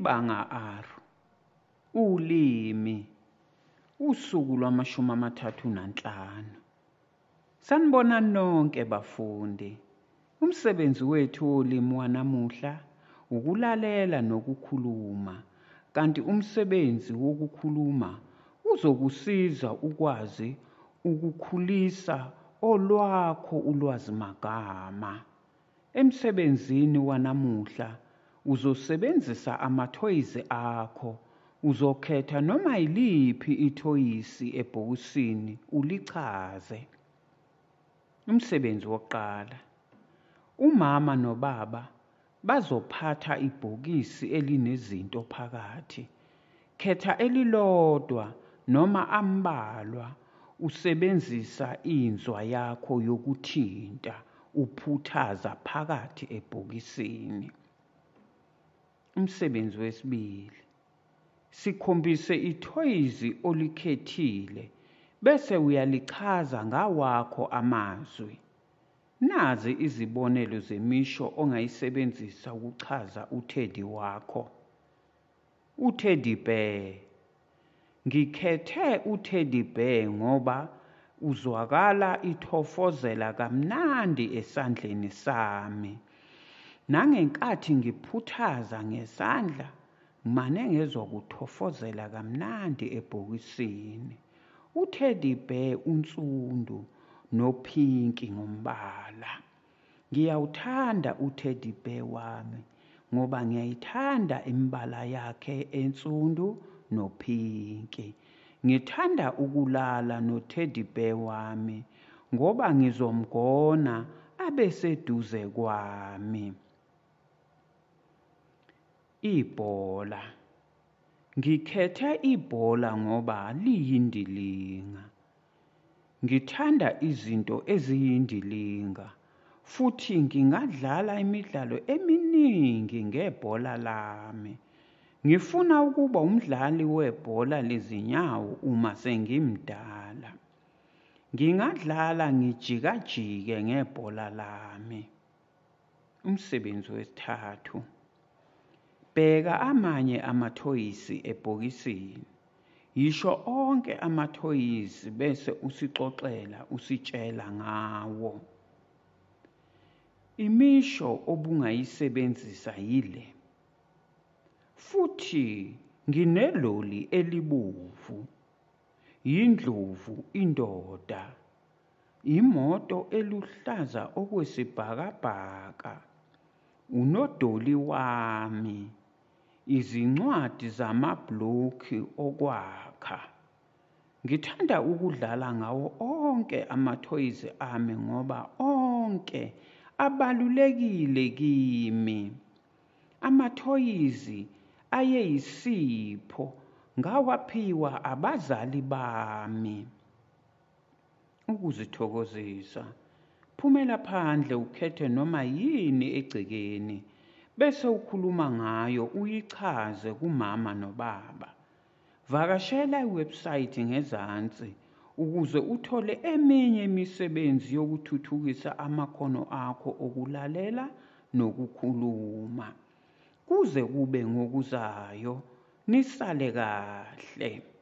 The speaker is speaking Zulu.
Ibanga R. Ulimi. Usuku lwama-35. Sanibona nonke bafundi. Umsebenzi wethu wolimi wanamuhla ukulalela nokukhuluma. Kanti umsebenzi wokukhuluma uzokusiza ukwazi ukukhulisa olwakho ulwazimagama. Emsebenzini wanamuhla uzosebenzisa amathoyizi akho. Uzokhetha noma yiliphi ithoyisi ebhokisini ulichaze. Umsebenzi wokuqala. Umama nobaba bazophatha ibhokisi elinezinto phakathi. Khetha elilodwa noma ambalwa usebenzisa inzwa yakho yokuthinta uphuthaza phakathi ebhokisini. Umsebenzi wesibili. Sikhombise ithoyizi olikhethile bese uyalichaza ngawakho amazwi. Nazi izibonelo zemisho ongayisebenzisa ukuchaza uTeddy wakho. uTeddy bear. Ngikhethe uTeddy bear ngoba uzwakala ithofozela kamnandi esandleni sami. Nangenkathi ngiphuthaza ngesandla, ngimane ngezwa kuthofozela kamnandi ebhokisini. uTeddy bear unsundu nophinki ngombala. Ngiyawuthanda uTeddy bear wami ngoba ngiyayithanda imbala yakhe ensundu nophinki. Ngithanda ukulala noTeddy bear wami ngoba ngizomgona abeseduze kwami. Ibhola. Ngikhethe ibhola ngoba liyindilinga. Ngithanda izinto eziyindilinga futhi ngingadlala imidlalo eminingi ngebhola lami. Ngifuna ukuba umdlali webhola lezinyawo uma sengimdala. Ngingadlala ngijikajike ngebhola lami. Umsebenzi wesithathu. Bheka amanye amathoyisi ebhokisini. Yisho onke amathoyisi bese usixoxela usitshela ngawo. Imisho obungayisebenzisa yile. Futhi ngineloli elibovu. Yindlovu indoda. Imoto eluhlaza okwesibhakabhaka. Unodoli wami. Izincwadi zamabhlokhi okwakha. Ngithanda ukudlala ngawo onke amathoyizi ami ngoba onke abalulekile kimi. Amathoyizi ayeyisipho ngawaphiwa abazali bami. Ukuzithokozisa. Phumela phandle ukhethe noma yini egcekeni. Bese ukhuluma ngayo uyichaze kumama nobaba. Vakashela iwebsite ngezansi ukuze uthole eminye imisebenzi yokuthuthukisa amakhono akho okulalela nokukhuluma. Kuze kube ngokuzayo, nisale kahle.